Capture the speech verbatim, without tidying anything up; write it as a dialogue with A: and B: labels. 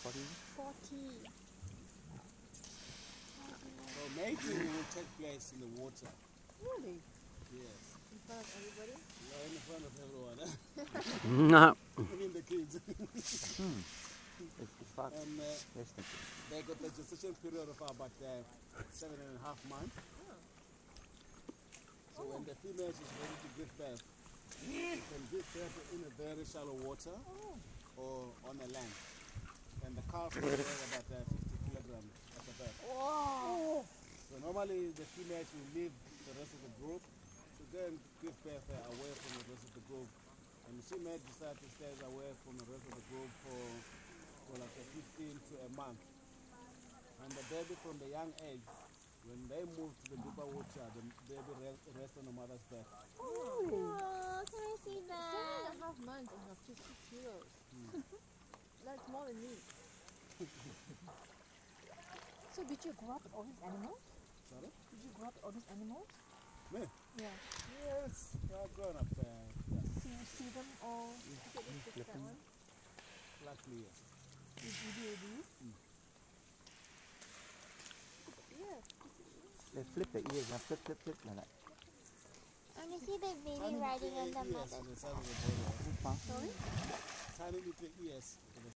A: forty.
B: forty.
C: So mating will take place in the water.
B: Really?
C: Yes.
B: In front of everybody?
C: Yeah, in front of everyone.
A: No.
C: Even the kids.
A: Hmm. It's, it's fast.
C: And uh,
A: Yes, thank you.
C: they got the gestation period of about uh, seven and a half months. So when the female is ready to give birth, you can give birth in a very shallow water or on a land. And the calf will weigh about uh, fifty kilograms at the birth.
B: Wow.
C: So normally the females will leave the rest of the group to go and give birth uh, away from the rest of the group. And she may decide to stay away from the rest of the group for, for like a fifteen to a month. And the baby from the young age, when they move to the deeper water, the baby rest, rests on the mother's back.
B: Oh,
D: can I see
B: seven
D: that?
B: and a half months and have fifty kilos.
C: Hmm.
B: That's more than me. So did you grow up with all these animals?
C: Sorry?
B: Did you grow up with all these animals?
C: Me?
B: Yeah.
C: Yes, I've grown up there. Yeah.
B: So you see them all?
C: Yeah.
B: Look at this, this, that one.
C: Luckily, yes.
B: You, you do, do you?
C: Mm.
B: Yeah.
A: Let's flip the ears. Now flip, flip, flip. Like that.
D: I want to see the baby
C: Tiny
D: riding
C: little
D: on the
C: ears
D: mother.
C: on the side of the body.
B: Sorry?
C: Tiny little ears.